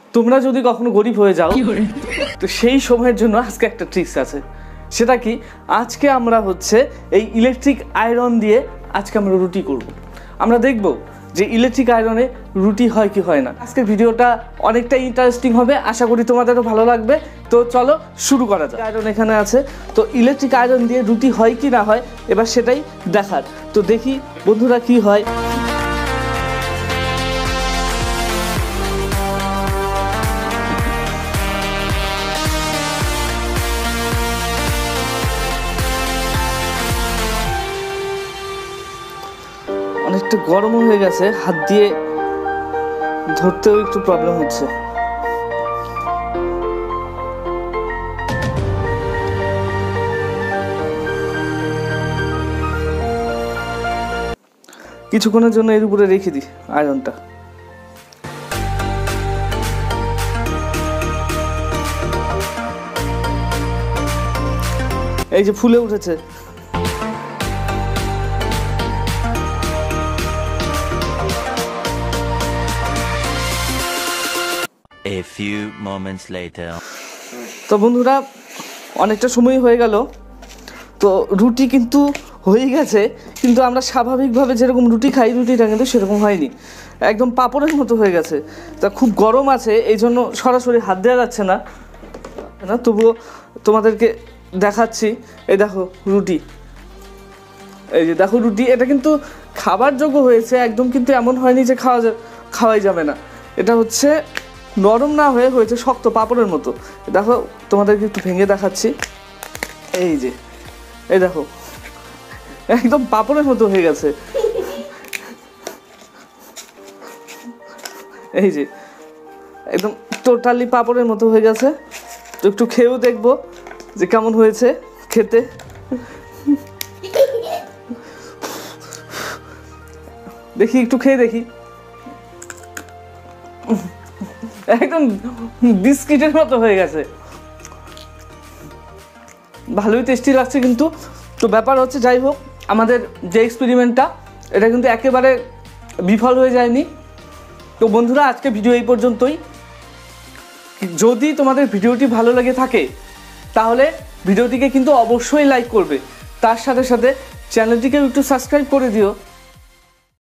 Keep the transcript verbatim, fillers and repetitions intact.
তোমরা যদি কখনো গরিব হয়ে যাও তো সেই সময়ের জন্য আজকে একটা ট্রিক্স আছে। সেটা কি, আজকে আমরা হচ্ছে এই ইলেকট্রিক আয়রন দিয়ে আজকে আমরা রুটি করব। আমরা দেখব যে ইলেকট্রিক আয়রনে রুটি হয় কি হয় না। আজকের ভিডিওটা অনেকটা ইন্টারেস্টিং হবে, আশা করি তোমাদেরও ভালো লাগবে। তো চলো শুরু করা যাক। আয়রন এখানে আছে, তো ইলেকট্রিক আয়রন দিয়ে রুটি হয় কি না হয় এবার সেটাই দেখার। তো দেখি বন্ধুরা কি হয়। অনেকটা গরম হয়ে গেছে, হাত দিয়ে ধরতেও একটু প্রবলেম হচ্ছে। কিছুক্ষণের জন্য এর উপরে রেখে দিই আয়রনটা। এই যে ফুলে উঠেছে। A few moments later. তো বন্ধুরা অনেকটা সময় হয়ে গেল, তো রুটি কিন্তু হয়ে গেছে, কিন্তু আমরা স্বাভাবিকভাবে যেরকম রুটি খাই রুটিটা কিন্তু সেরকম হয়নি, একদম পাপড়ের মতো হয়ে গেছে। তা খুব গরম আছে, এই জন্য সরাসরি হাত দেওয়া যাচ্ছে না না তবুও তোমাদেরকে দেখাচ্ছি। এই দেখো রুটি, এই যে দেখো রুটি, এটা কিন্তু খাবার যোগ্য হয়েছে একদম, কিন্তু এমন হয়নি যে খাওয়া খাওয়াই যাবে না। এটা হচ্ছে নরম না হয়ে হয়েছে শক্ত পাপড়ের মতো। দেখো তোমাদেরকে একটু ভেঙে দেখাচ্ছি। এই যে এই দেখো একদম পাপড়ের মতো হয়ে গেছে। এই যে একদম টোটালি পাপড়ের মতো হয়ে গেছে। তো একটু খেয়েও দেখবো যে কেমন হয়েছে খেতে। দেখি একটু খেয়ে দেখি। একদম বিস্কিটের মতো হয়ে গেছে, ভালোই টেস্টি লাগছে কিন্তু। তো ব্যাপার হচ্ছে যাই হোক, আমাদের যে এক্সপেরিমেন্টটা এটা কিন্তু একেবারে বিফল হয়ে যায়নি। তো বন্ধুরা আজকে ভিডিও এই পর্যন্তই। যদি তোমাদের ভিডিওটি ভালো লেগে থাকে তাহলে ভিডিওটিকে কিন্তু অবশ্যই লাইক করবে, তার সাথে সাথে চ্যানেলটিকেও একটু সাবস্ক্রাইব করে দিও।